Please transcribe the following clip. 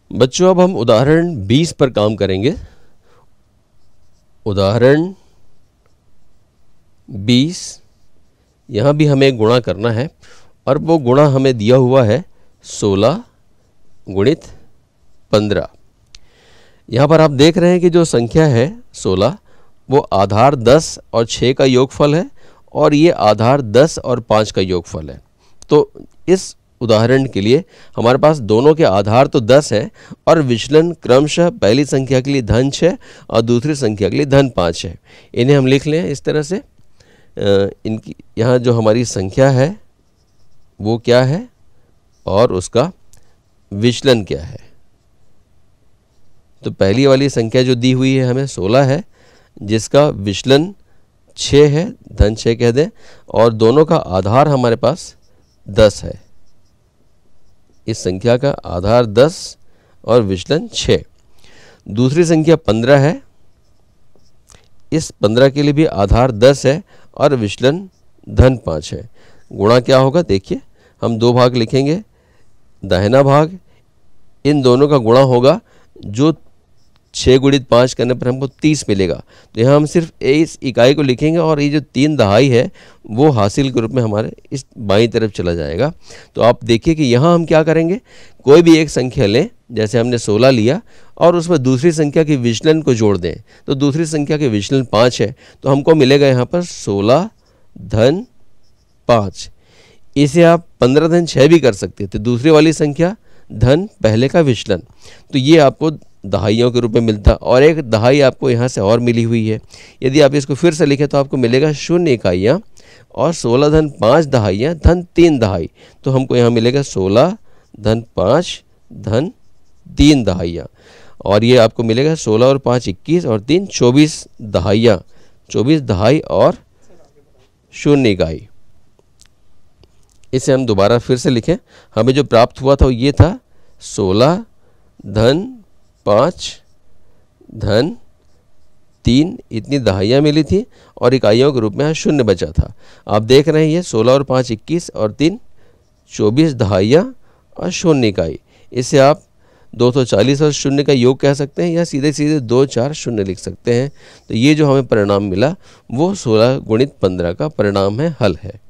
बच्चों अब हम उदाहरण 20 पर काम करेंगे। उदाहरण 20, यहाँ भी हमें गुणा करना है और वो गुणा हमें दिया हुआ है 16 गुणित 15। यहाँ पर आप देख रहे हैं कि जो संख्या है 16 वो आधार 10 और 6 का योगफल है और ये आधार 10 और 5 का योगफल है। तो इस उदाहरण के लिए हमारे पास दोनों के आधार तो 10 है और विचलन क्रमशः पहली संख्या के लिए धन 6 और दूसरी संख्या के लिए धन 5 है। इन्हें हम लिख लें इस तरह से। इनकी यहाँ जो हमारी संख्या है वो क्या है और उसका विचलन क्या है। तो पहली वाली संख्या जो दी हुई है हमें 16 है, जिसका विचलन 6 है, धन 6 कह दें, और दोनों का आधार हमारे पास 10 है। इस संख्या का आधार 10 और विचलन 6। दूसरी संख्या 15 है, इस 15 के लिए भी आधार 10 है और विचलन धन 5 है। गुणा क्या होगा देखिए, हम दो भाग लिखेंगे। दाहिना भाग इन दोनों का गुणा होगा, जो 6 गुणित 5 करने पर हमको 30 मिलेगा। तो यहाँ हम सिर्फ इस इकाई को लिखेंगे और ये जो 3 दहाई है वो हासिल के रूप में हमारे इस बाईं तरफ चला जाएगा। तो आप देखिए कि यहाँ हम क्या करेंगे, कोई भी एक संख्या लें, जैसे हमने 16 लिया और उसमें दूसरी संख्या के विचलन को जोड़ दें। तो दूसरी संख्या के विचलन 5 है, तो हमको मिलेगा यहाँ पर 16 धन 5। इसे आप 15 धन 6 भी कर सकते थे, दूसरी वाली संख्या धन पहले का विचलन। तो ये आपको दहाइयों के रूप में मिलता, और एक दहाई आपको यहाँ से और मिली हुई है। यदि आप इसको फिर से लिखें तो आपको मिलेगा 0 इकाइयाँ और 16 धन 5 दहाइयाँ धन 3 दहाई। तो हमको यहाँ मिलेगा 16 धन 5 धन 3 दहाइयाँ, और ये आपको मिलेगा 16 और 5 21 और 3 24 दहाइयाँ, 24 दहाई और 0 इकाई। इसे हम दोबारा फिर से लिखें। हमें जो प्राप्त हुआ था वो ये था 16 धन 5 धन 3, इतनी दहाइयाँ मिली थी और इकाइयों के रूप में यहाँ 0 बचा था। आप देख रहे हैं ये 16 और 5 21 और 3 24 दहाइयाँ और 0 इकाई। इसे आप 240 और 0 का योग कह सकते हैं या सीधे सीधे 2 4 0 लिख सकते हैं। तो ये जो हमें परिणाम मिला वो 16 गुणित 15 का परिणाम है, हल है।